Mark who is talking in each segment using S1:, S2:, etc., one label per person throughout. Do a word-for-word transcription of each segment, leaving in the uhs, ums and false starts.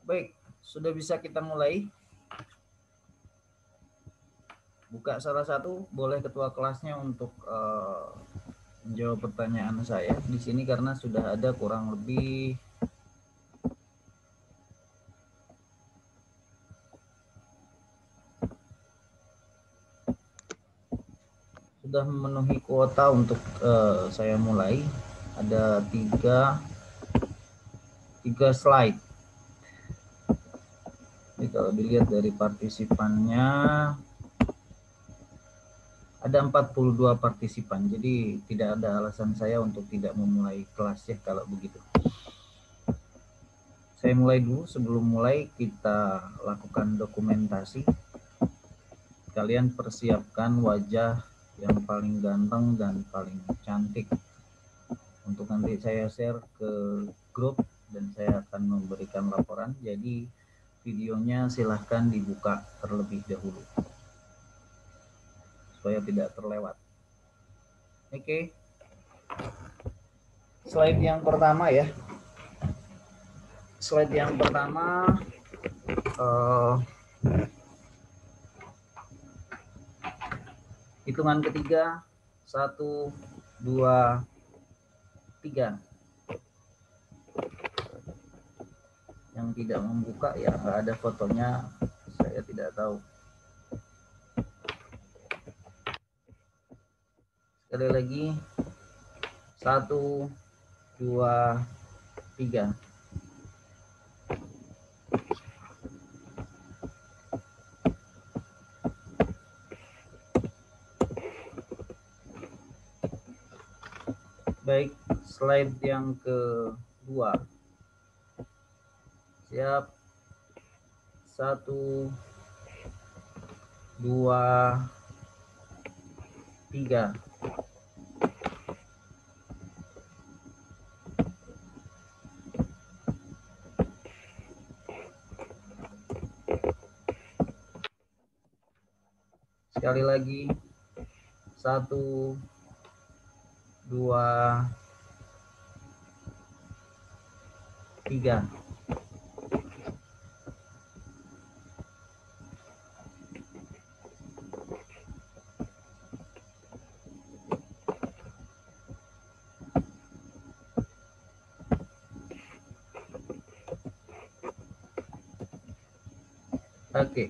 S1: Baik, sudah bisa kita mulai. Buka salah satu, boleh ketua kelasnya untuk uh, menjawab pertanyaan saya di sini karena sudah ada kurang lebih sudah memenuhi kuota untuk uh, saya mulai. Ada tiga tiga slide. Jadi kalau dilihat dari partisipannya ada empat puluh dua partisipan. Jadi tidak ada alasan saya untuk tidak memulai kelas ya kalau begitu. Saya mulai dulu. Sebelum mulai kita lakukan dokumentasi. Kalian persiapkan wajah yang paling ganteng dan paling cantik untuk nanti saya share ke grup dan saya akan memberikan laporan. Jadi videonya silahkan dibuka terlebih dahulu supaya tidak terlewat. Oke, slide yang pertama ya. Slide yang pertama uh, hitungan ketiga, satu, dua, tiga. Yang tidak membuka ya nggak ada fotonya, saya tidak tahu. Sekali lagi, satu, dua, tiga. Baik, slide yang kedua. Siap. Satu, dua, tiga. Sekali lagi, satu, dua, tiga. Oke.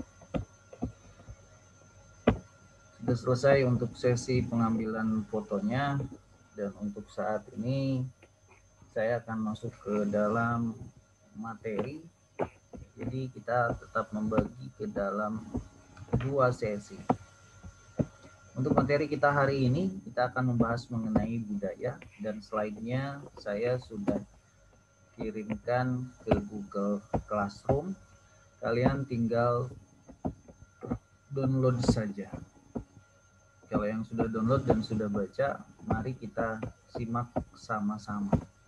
S1: Sudah selesai untuk sesi pengambilan fotonya dan untuk saat ini saya akan masuk ke dalam materi. Jadi kita tetap membagi ke dalam dua sesi. Untuk materi kita hari ini kita akan membahas mengenai budaya dan slide-nya saya sudah kirimkan ke Google Classroom. Kalian tinggal download saja. Kalau yang sudah download dan sudah baca, mari kita simak sama-sama.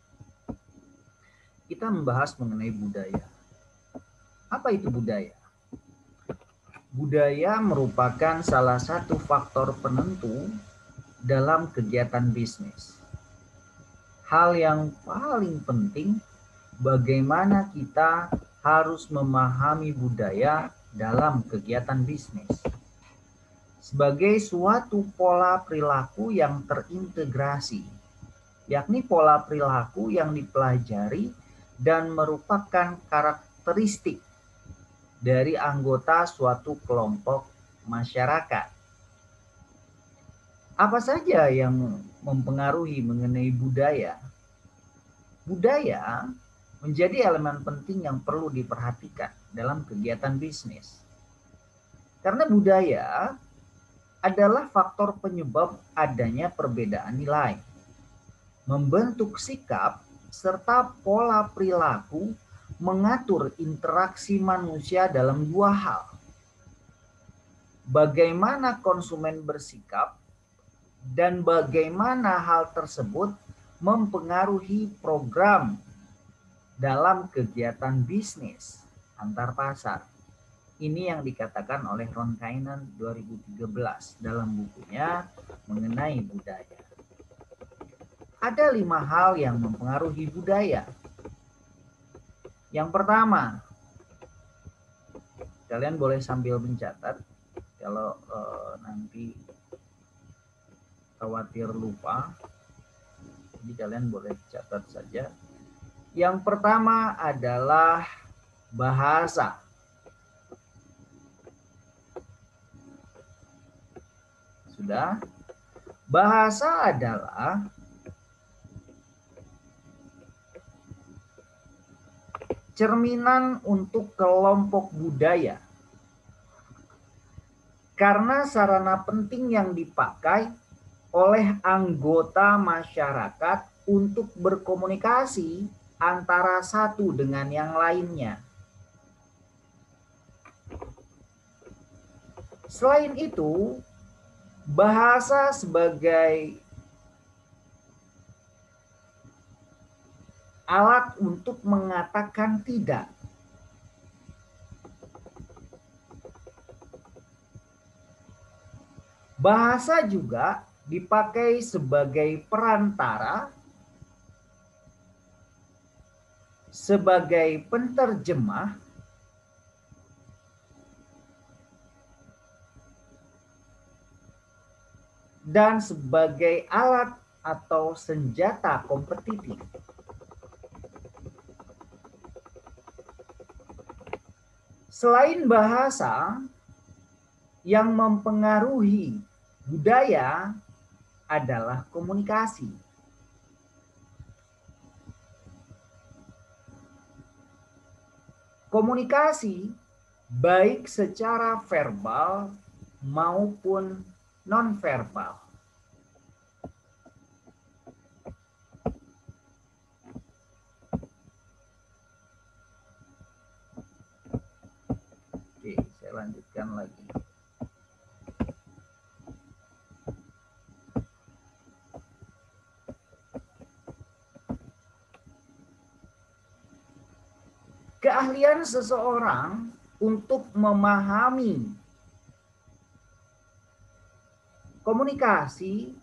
S1: Kita membahas mengenai budaya. Apa itu budaya? Budaya merupakan salah satu faktor penentu dalam kegiatan bisnis. Hal yang paling penting, bagaimana kita harus memahami budaya dalam kegiatan bisnis sebagai suatu pola perilaku yang terintegrasi, yakni pola perilaku yang dipelajari dan merupakan karakteristik dari anggota suatu kelompok masyarakat. Apa saja yang mempengaruhi mengenai budaya? Budaya menjadi elemen penting yang perlu diperhatikan dalam kegiatan bisnis. Karena budaya adalah faktor penyebab adanya perbedaan nilai, membentuk sikap, serta pola perilaku, mengatur interaksi manusia dalam dua hal. Bagaimana konsumen bersikap dan bagaimana hal tersebut mempengaruhi program dalam kegiatan bisnis antar pasar. Ini yang dikatakan oleh Ron Kainan dua ribu tiga belas dalam bukunya mengenai budaya. Ada lima hal yang mempengaruhi budaya. Yang pertama, kalian boleh sambil mencatat kalau eh, nanti khawatir lupa, jadi kalian boleh catat saja. Yang pertama adalah bahasa. Sudah? Bahasa adalah cerminan untuk kelompok budaya. Karena sarana penting yang dipakai oleh anggota masyarakat untuk berkomunikasi antara satu dengan yang lainnya. Selain itu, bahasa sebagai alat untuk mengatakan tidak. Bahasa juga dipakai sebagai perantara, sebagai penterjemah, dan sebagai alat atau senjata kompetitif. Selain bahasa, yang mempengaruhi budaya adalah komunikasi. Komunikasi baik secara verbal maupun nonverbal. Oke, saya lanjutkan lagi. Keahlian seseorang untuk memahami komunikasi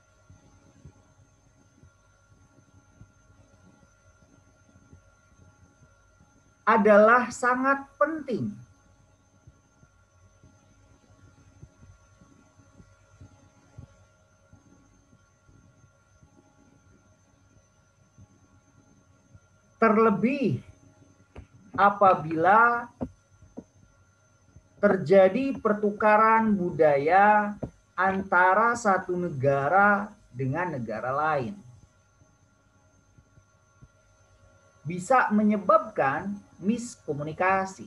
S1: adalah sangat penting. Terlebih apabila terjadi pertukaran budaya antara satu negara dengan negara lain. Bisa menyebabkan miskomunikasi.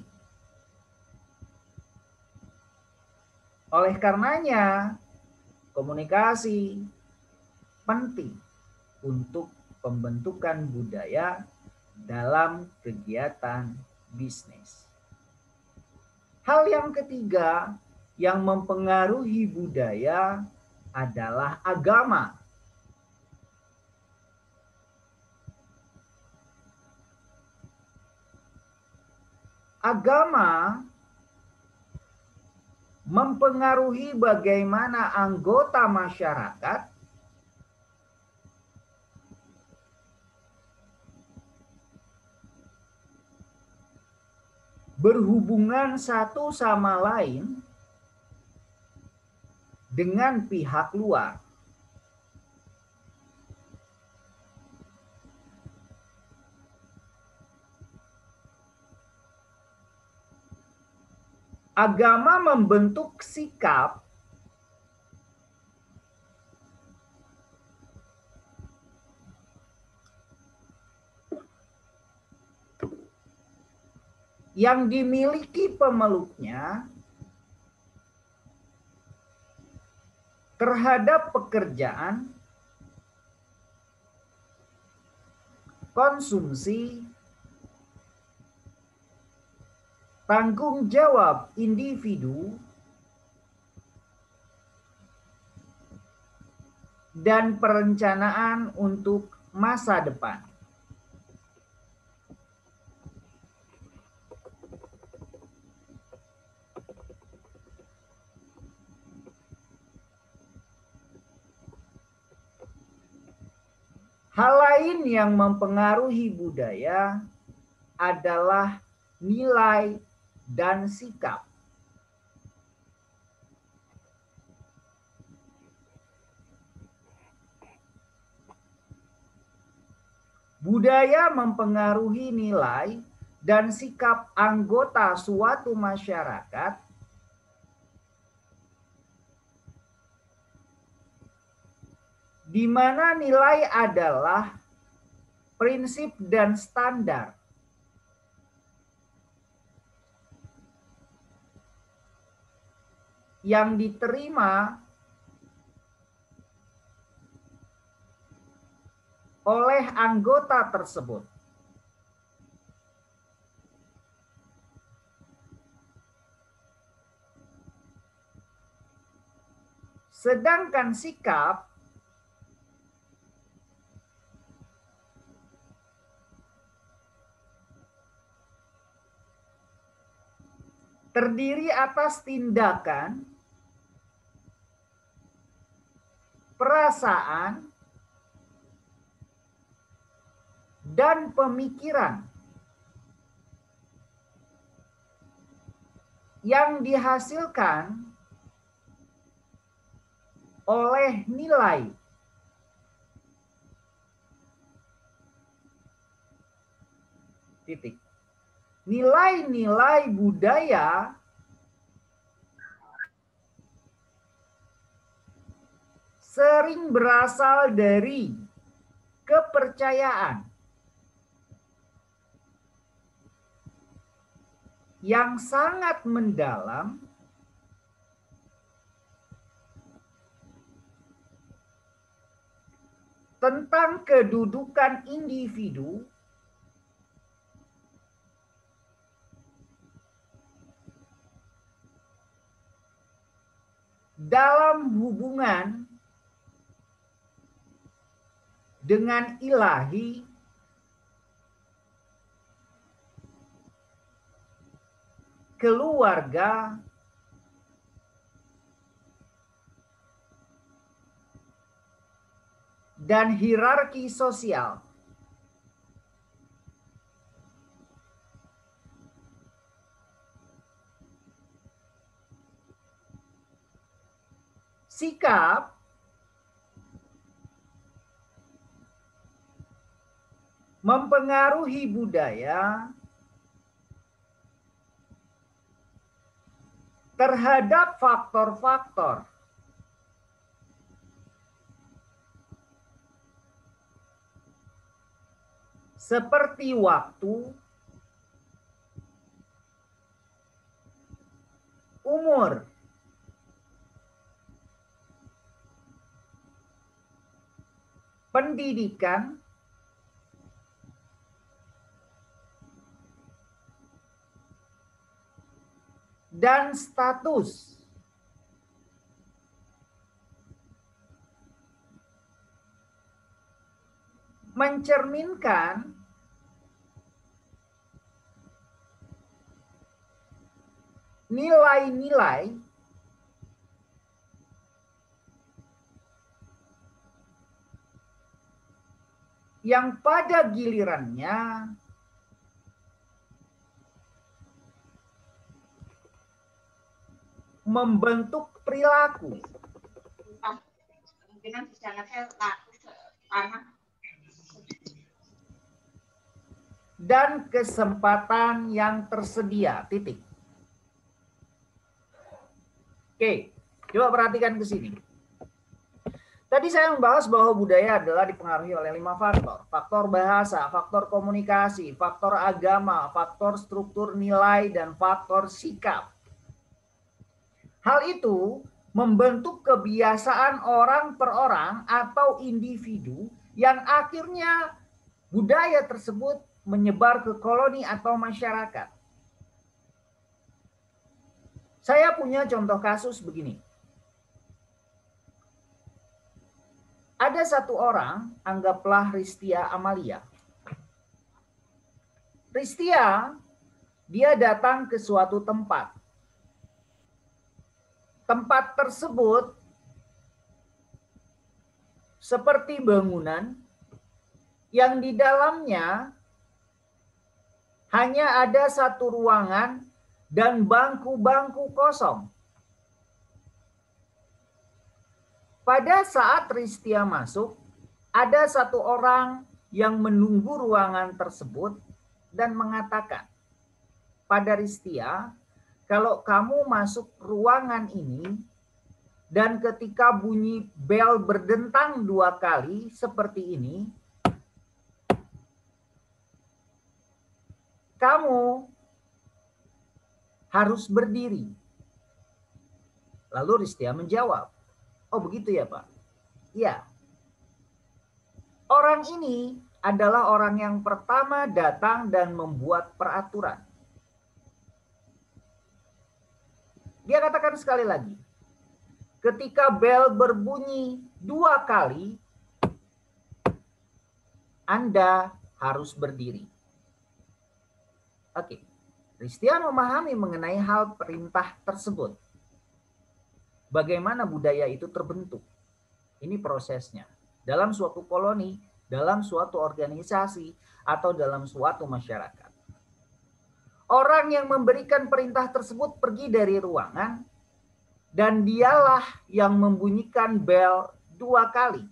S1: Oleh karenanya, komunikasi penting untuk pembentukan budaya dalam kegiatan bisnis. Hal yang ketiga yang mempengaruhi budaya adalah agama. Agama mempengaruhi bagaimana anggota masyarakat berhubungan satu sama lain dengan pihak luar. Agama membentuk sikap yang dimiliki pemeluknya terhadap pekerjaan, konsumsi, tanggung jawab individu, dan perencanaan untuk masa depan. Hal lain yang mempengaruhi budaya adalah nilai dan sikap. Budaya mempengaruhi nilai dan sikap anggota suatu masyarakat di mana nilai adalah prinsip dan standar yang diterima oleh anggota tersebut. Sedangkan sikap terdiri atas tindakan, perasaan, dan pemikiran yang dihasilkan oleh nilai. Titik. Nilai-nilai budaya sering berasal dari kepercayaan yang sangat mendalam tentang kedudukan individu dalam hubungan dengan ilahi, keluarga, dan hierarki sosial. Sikap mempengaruhi budaya terhadap faktor-faktor seperti waktu, umur, pendidikan, dan status. Mencerminkan nilai-nilai yang pada gilirannya membentuk perilaku. Dan kesempatan yang tersedia. Titik. Oke, coba perhatikan ke sini. Tadi saya membahas bahwa budaya adalah dipengaruhi oleh lima faktor. Faktor bahasa, faktor komunikasi, faktor agama, faktor struktur nilai, dan faktor sikap. Hal itu membentuk kebiasaan orang per orang atau individu yang akhirnya budaya tersebut menyebar ke koloni atau masyarakat. Saya punya contoh kasus begini. Ada satu orang, anggaplah Ristia Amalia. Ristia, dia datang ke suatu tempat. Tempat tersebut seperti bangunan yang di dalamnya Hanya ada satu ruangan dan bangku-bangku kosong. Pada saat Ristia masuk, ada satu orang yang menunggu ruangan tersebut dan mengatakan pada Ristia, kalau kamu masuk ruangan ini dan ketika bunyi bel berdentang dua kali seperti ini, kamu harus berdiri. Lalu Ristia menjawab, oh begitu ya Pak? Iya. Orang ini adalah orang yang pertama datang dan membuat peraturan. Dia katakan sekali lagi, ketika bel berbunyi dua kali, Anda harus berdiri. Oke, Ristia memahami mengenai hal perintah tersebut. Bagaimana budaya itu terbentuk? Ini prosesnya. Dalam suatu koloni, dalam suatu organisasi, atau dalam suatu masyarakat. Orang yang memberikan perintah tersebut pergi dari ruangan, dan dialah yang membunyikan bel dua kali.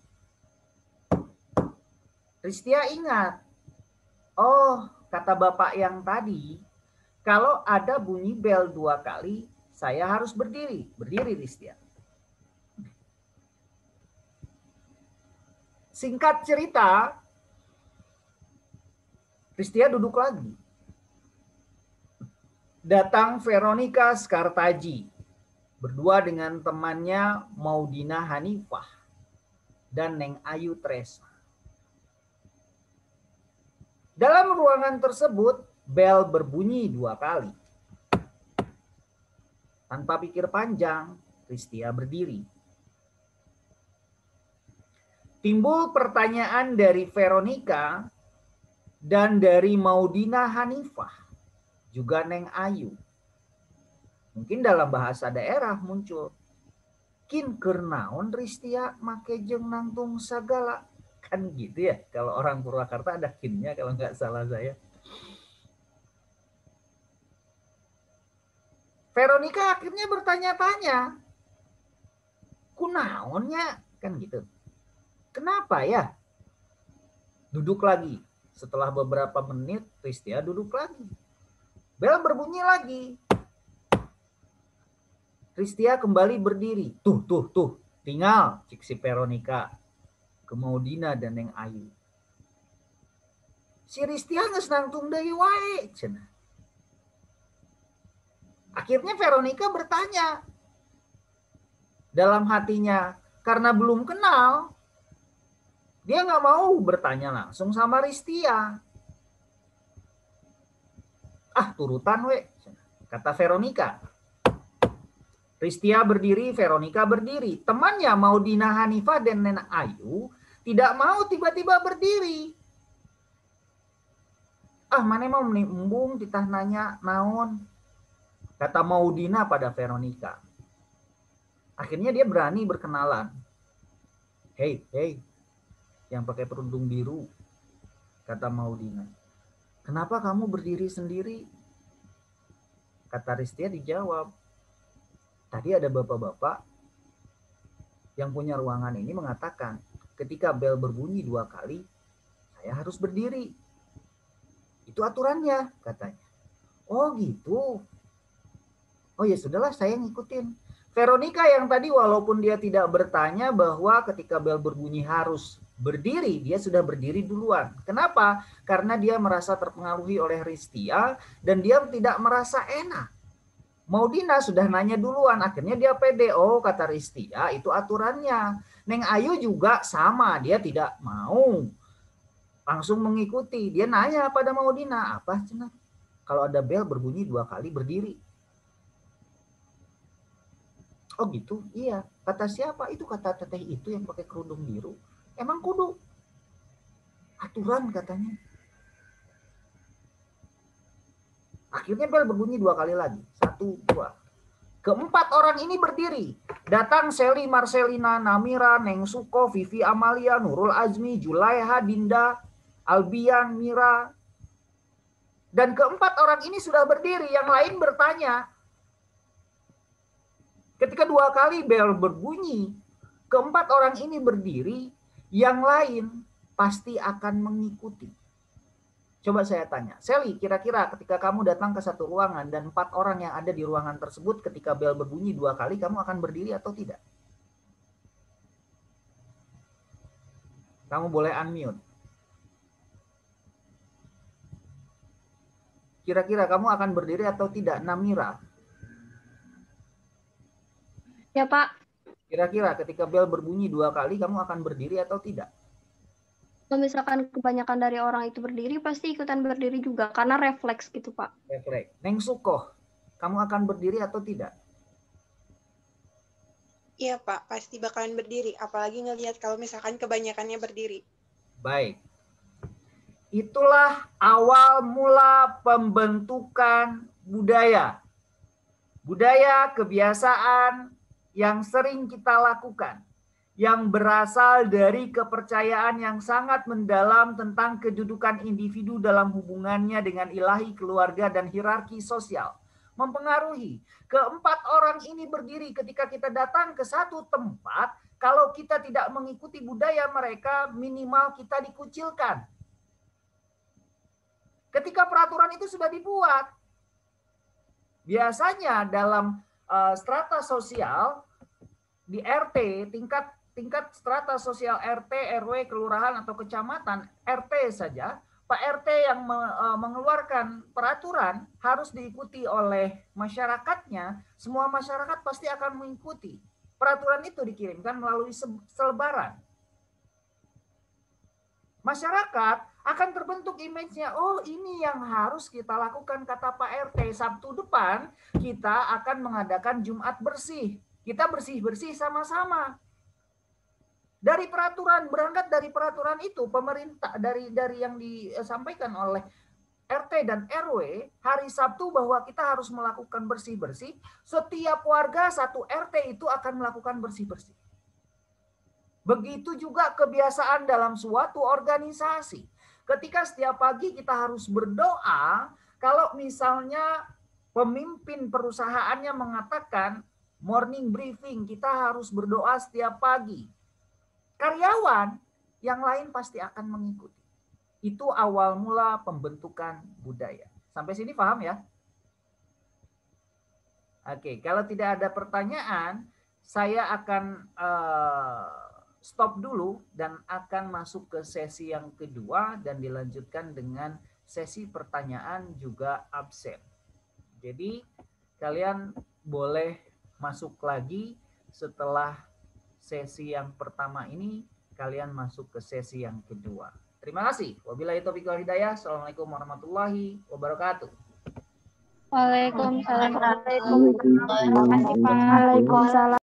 S1: Ristia ingat, oh kata bapak yang tadi, kalau ada bunyi bel dua kali, saya harus berdiri. Berdiri Ristia. Singkat cerita, Ristia duduk lagi. Datang Veronica Skartaji berdua dengan temannya Maudina Hanifah dan Neng Ayu Tresa. Dalam ruangan tersebut, bel berbunyi dua kali. Tanpa pikir panjang, Ristia berdiri. Timbul pertanyaan dari Veronica dan dari Maudina Hanifah, juga Neng Ayu. Mungkin dalam bahasa daerah muncul, kin keur naon Ristia make jeung nangtung sagala. Kan gitu ya, kalau orang Purwakarta ada kinnya kalau nggak salah saya. Veronica akhirnya bertanya-tanya, kunaonnya kan gitu. Kenapa ya? Duduk lagi. Setelah beberapa menit, Ristia duduk lagi. Bel berbunyi lagi. Ristia kembali berdiri. Tuh, tuh, tuh. Tinggal cik si Veronica ke Maudina dan Neng Ayu. Si Ristia geus nangtung deui wae cenah. Akhirnya Veronica bertanya dalam hatinya, karena belum kenal, dia nggak mau bertanya langsung sama Ristia. Ah, turutan we, kata Veronica. Ristia berdiri, Veronica berdiri. Temannya Maudina Hanifah dan Neng Ayu tidak mau tiba-tiba berdiri. Ah, mana mau menimbung ditah nanya naon, kata Maudina pada Veronica. Akhirnya dia berani berkenalan. Hei, hei, yang pakai kerudung biru, kata Maudina. Kenapa kamu berdiri sendiri? Kata Ristia dijawab, tadi ada bapak-bapak yang punya ruangan ini mengatakan, ketika bel berbunyi dua kali, saya harus berdiri. Itu aturannya, katanya. Oh gitu. Oh ya sudahlah, saya ngikutin. Veronica yang tadi walaupun dia tidak bertanya bahwa ketika bel berbunyi harus berdiri, dia sudah berdiri duluan. Kenapa? Karena dia merasa terpengaruhi oleh Ristia dan dia tidak merasa enak. Maudina sudah nanya duluan, akhirnya dia pede. Oh kata Ristia, itu aturannya. Neng Ayu juga sama, dia tidak mau langsung mengikuti. Dia nanya pada Maudina, apa cenah? Kalau ada bel berbunyi dua kali berdiri. Oh gitu, iya. Kata siapa? Itu kata teteh itu yang pakai kerudung biru. Emang kudu. Aturan katanya. Akhirnya bel berbunyi dua kali lagi. Satu, dua. Keempat orang ini berdiri. Datang Seli, Marcelina, Namira, Neng Suko, Vivi Amalia, Nurul Azmi, Julaiha, Dinda, Albian, Mira, Dan keempat orang ini sudah berdiri, yang lain bertanya. Ketika dua kali bel berbunyi, keempat orang ini berdiri, yang lain pasti akan mengikuti. Coba saya tanya, Sally, kira-kira ketika kamu datang ke satu ruangan dan empat orang yang ada di ruangan tersebut ketika bel berbunyi dua kali, kamu akan berdiri atau tidak? Kamu boleh unmute. Kira-kira kamu akan berdiri atau tidak, Namira?
S2: Ya, Pak.
S1: Kira-kira ketika bel berbunyi dua kali, kamu akan berdiri atau tidak?
S2: Kalau misalkan kebanyakan dari orang itu berdiri, pasti ikutan berdiri juga, karena refleks gitu, Pak.
S1: Refleks. Neng Sukoh, kamu akan berdiri atau tidak?
S3: Iya, Pak. Pasti bakalan berdiri. Apalagi ngelihat kalau misalkan kebanyakannya berdiri.
S1: Baik. Itulah awal mula pembentukan budaya. Budaya kebiasaan yang sering kita lakukan, yang berasal dari kepercayaan yang sangat mendalam tentang kedudukan individu dalam hubungannya dengan ilahi, keluarga, dan hierarki sosial. Mempengaruhi. Keempat orang ini berdiri ketika kita datang ke satu tempat, kalau kita tidak mengikuti budaya mereka, minimal kita dikucilkan. Ketika peraturan itu sudah dibuat, biasanya dalam uh, strata sosial, di R T, tingkat tingkat strata sosial R T, R W, kelurahan atau kecamatan, R T saja, Pak R T yang me, uh, mengeluarkan peraturan harus diikuti oleh masyarakatnya, semua masyarakat pasti akan mengikuti. Peraturan itu dikirimkan melalui selebaran. Masyarakat akan terbentuk image-nya, oh ini yang harus kita lakukan, kata Pak R T. Sabtu depan kita akan mengadakan Jumat bersih. Kita bersih-bersih sama-sama. Dari peraturan, berangkat dari peraturan itu, pemerintah, dari dari yang disampaikan oleh R T dan R W, hari Sabtu bahwa kita harus melakukan bersih-bersih, setiap warga satu R T itu akan melakukan bersih-bersih. Begitu juga kebiasaan dalam suatu organisasi. Ketika setiap pagi kita harus berdoa, kalau misalnya pemimpin perusahaannya mengatakan morning briefing, kita harus berdoa setiap pagi. Karyawan yang lain pasti akan mengikuti. Itu awal mula pembentukan budaya. Sampai sini paham ya? Oke, kalau tidak ada pertanyaan, saya akan uh, stop dulu dan akan masuk ke sesi yang kedua dan dilanjutkan dengan sesi pertanyaan juga absen. Jadi kalian boleh masuk lagi setelah sesi yang pertama ini, kalian masuk ke sesi yang kedua. Terima kasih. Wabillahi taufiq wal hidayah. Assalamualaikum warahmatullahi wabarakatuh.
S2: Waalaikumsalam. Waalaikumsalam.